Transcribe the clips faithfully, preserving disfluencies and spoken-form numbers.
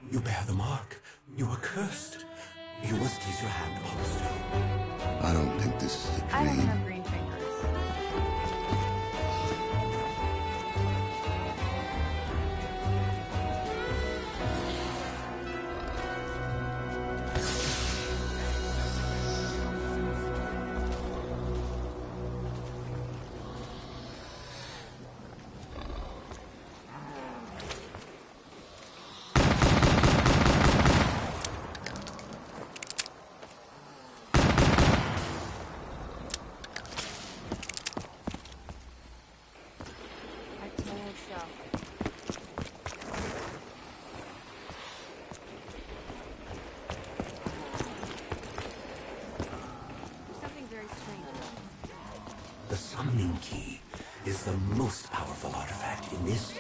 You bear the mark. You are cursed. You must place your hand upon the stone. I don't think this is a dream. I don't have green fingers. The summoning key is the most powerful artifact in this.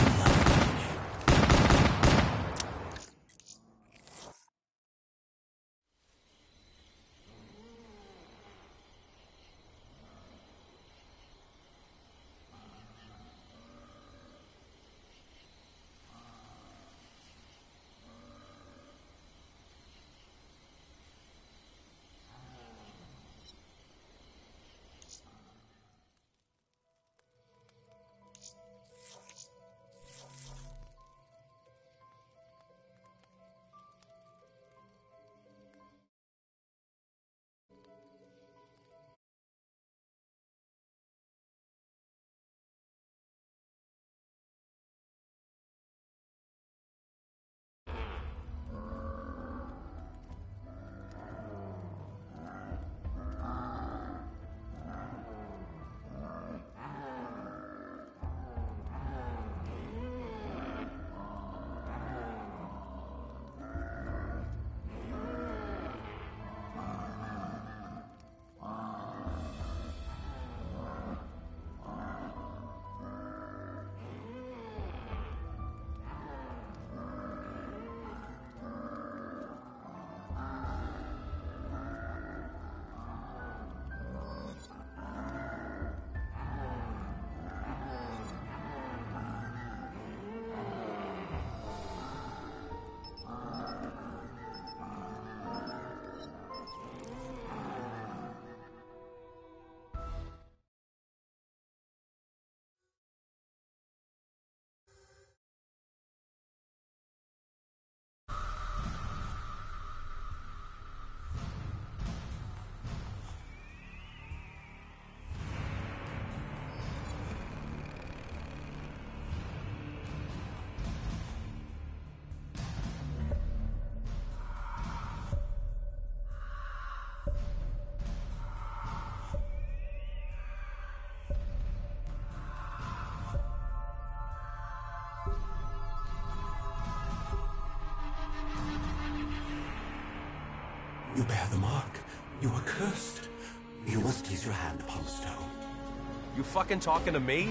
You bear the mark. You are cursed. You must place your hand upon the stone. You fucking talking to me?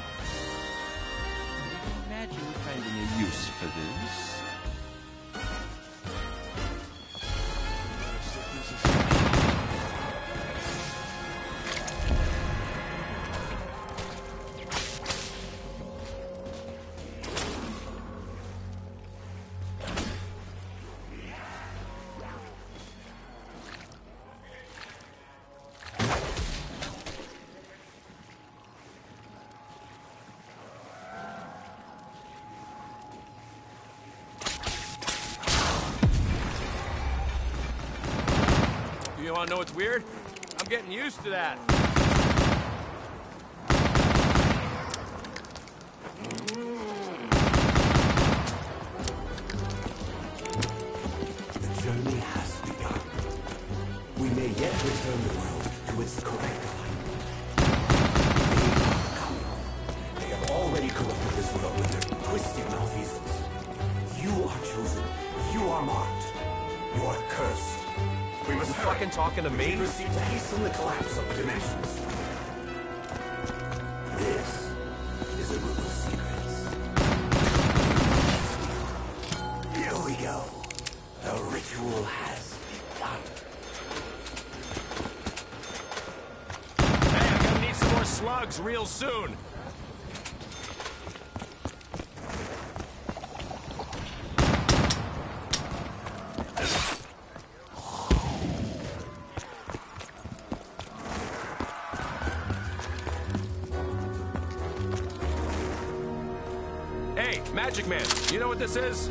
Imagine finding a use for this. You wanna know what's weird? I'm getting used to that. The journey has begun. We may yet return the world to its correct alignment. They are coming. They have already corrupted this world with their twisted malfeasance. You are chosen. You are marked. You are cursed. We must You fucking talking to me? We proceed to hasten the collapse of the dimensions. This is a room of secrets. Here we go. The ritual has begun. Hey, I'm gonna need some more slugs real soon. Hey, Magic Man, you know what this is?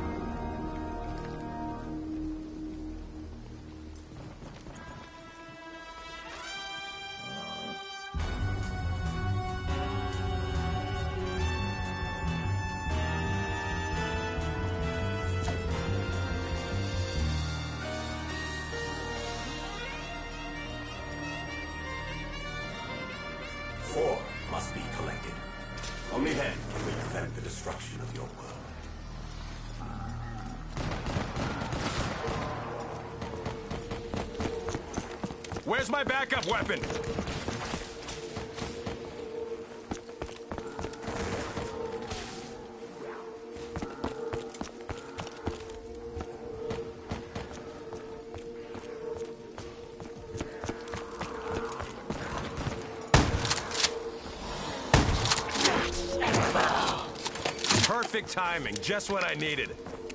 Four must be collected. Only then can we prevent the destruction of your world. Where's my backup weapon? Perfect timing, just what I needed.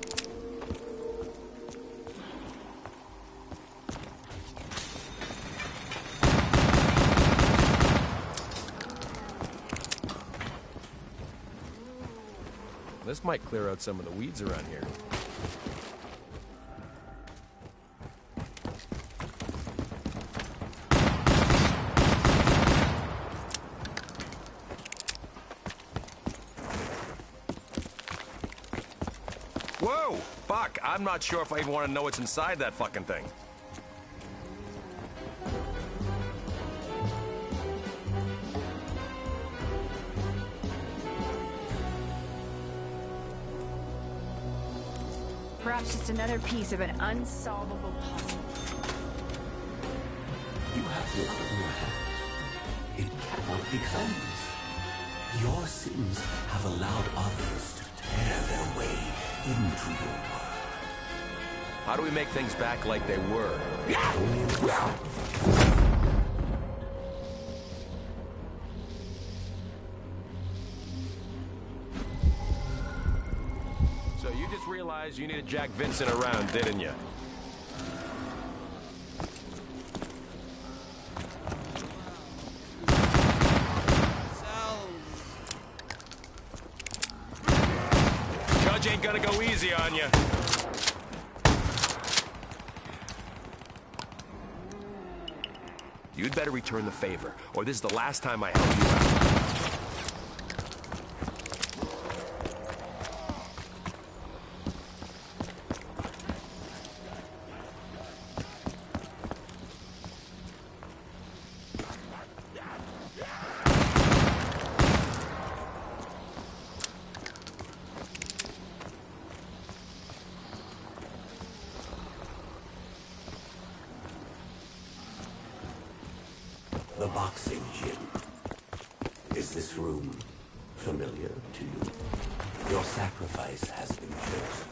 This might clear out some of the weeds around here. Whoa! Fuck, I'm not sure if I even want to know what's inside that fucking thing. Perhaps just another piece of an unsolvable puzzle. You have blood on your hands. It cannot be cleansed. Your sins have allowed others to tear their way into your world. How do we make things back like they were? Only in the sacrifice. So you just realized you needed Jack Vincent around, didn't you? Judge ain't gonna go easy on you. You'd better return the favor, or this is the last time I help you out. The boxing gym. Is this room familiar to you? Your sacrifice has been chosen.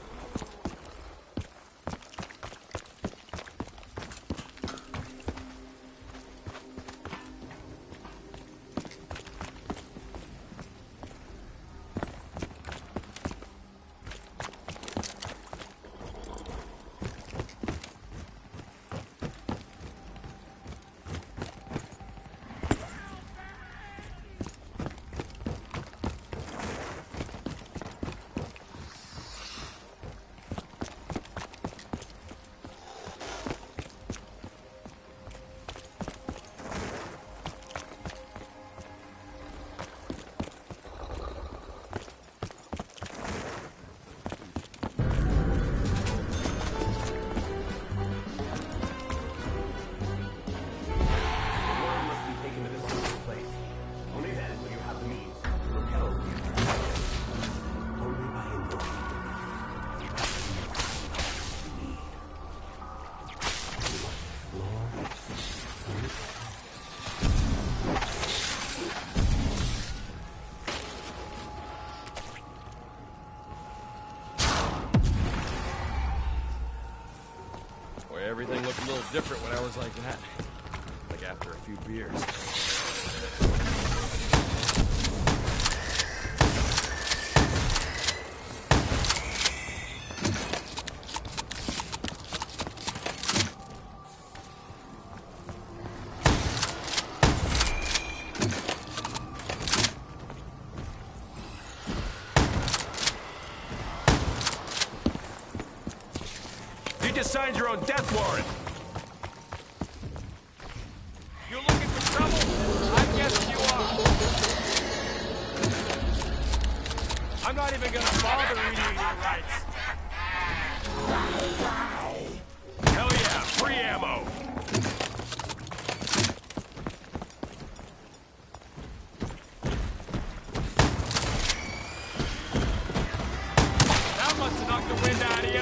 Everything looked a little different when I was like that. Like after a few beers. just signed your own death warrant. You looking for trouble? I guess you are. I'm not even gonna bother reading your rights. Hell yeah, free ammo. That must have knocked the wind out of you.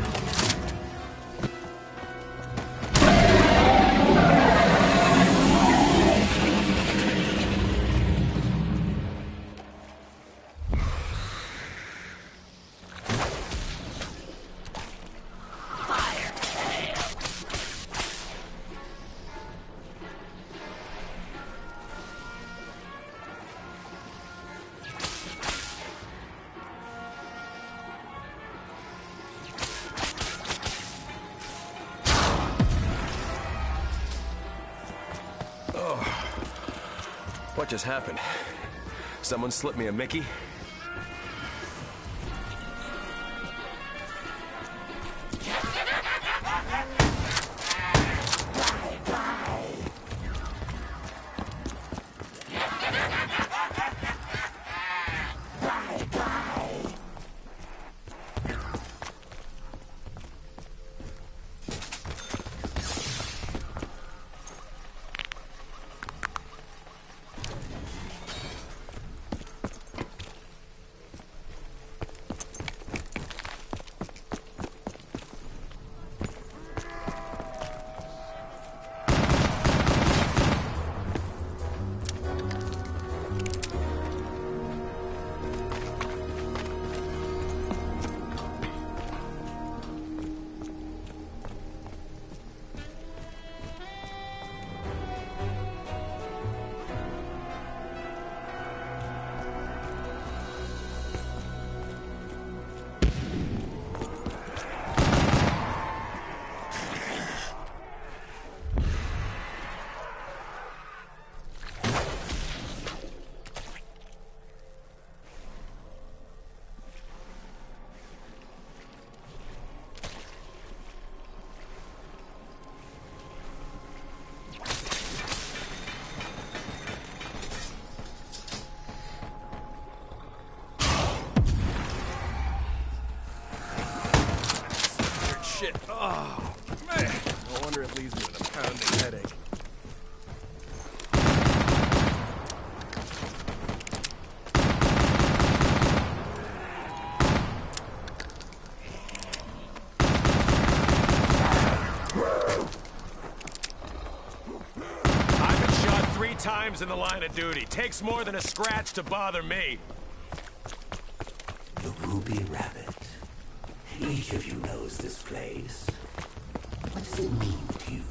What just happened? Someone slipped me a Mickey? Shit. Oh, man. No wonder it leaves me with a pounding headache. I've been shot three times in the line of duty. Takes more than a scratch to bother me. The Ruby Rabbit. Each of you knows this place. What does it mean to you?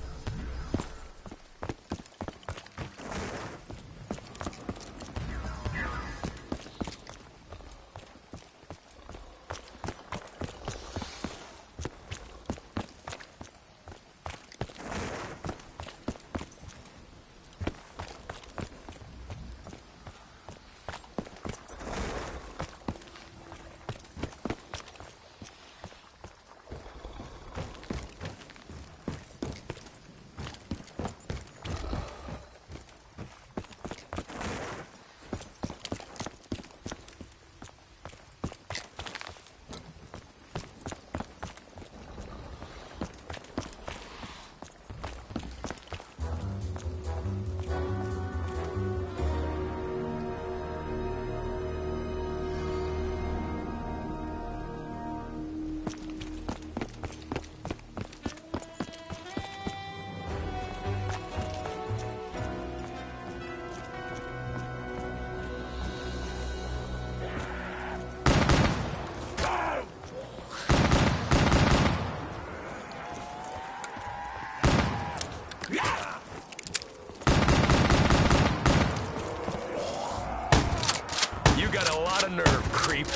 Nerve, creep.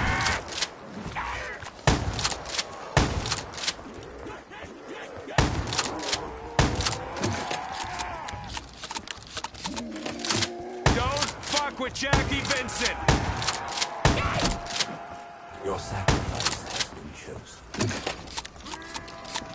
Don't fuck with Jackie Vincent. Your sacrifice has been chosen.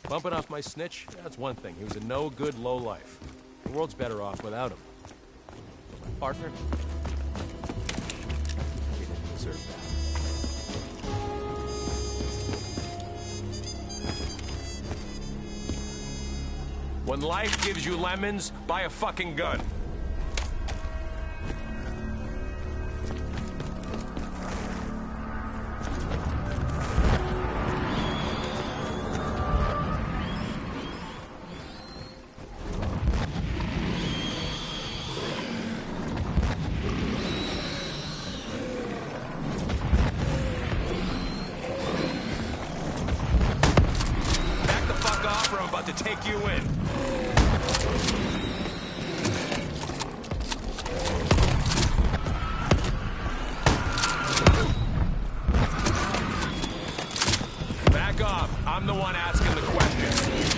Bumping off my snitch? That's one thing. He was a no-good lowlife. The world's better off without him. My partner? He didn't deserve that. When life gives you lemons, buy a fucking gun. To take you in. Back off. I'm the one asking the questions.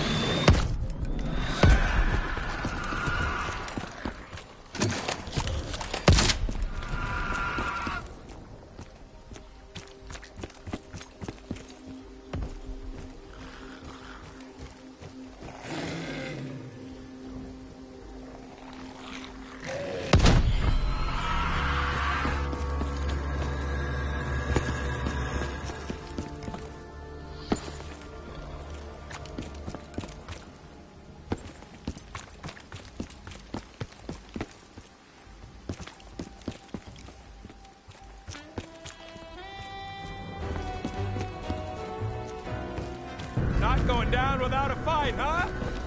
Not going down without a fight, huh?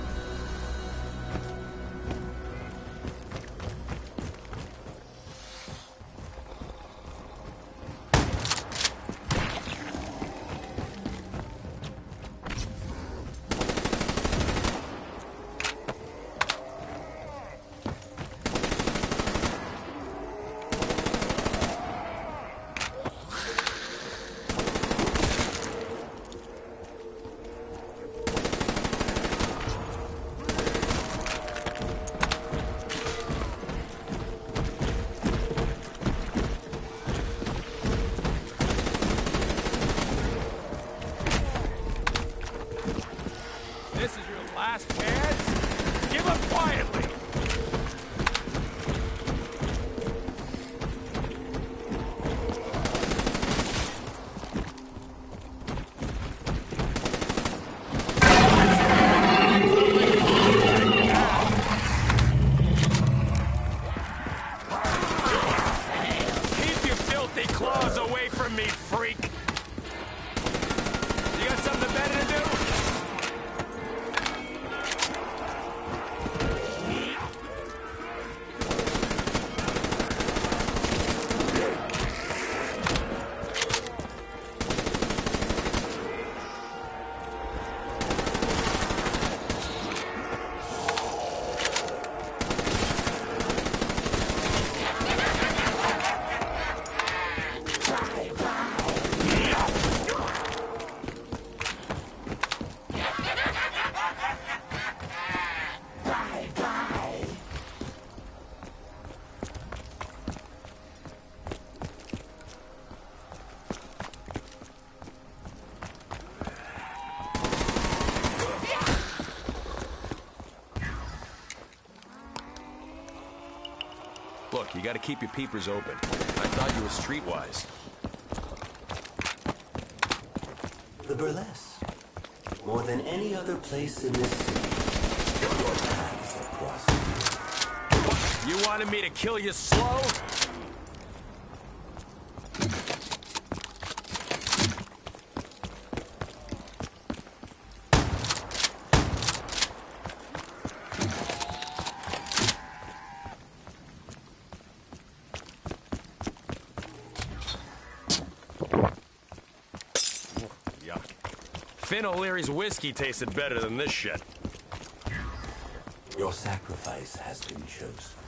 This is your last chance? Give up quietly! Keep your filthy claws away from me, freak! You got something better to do? Look, you gotta keep your peepers open. I thought you were streetwise. The burlesque. More than any other place in this city, your paths are crossed. You wanted me to kill you slow? Finn O'Leary's whiskey tasted better than this shit. Your sacrifice has been chosen.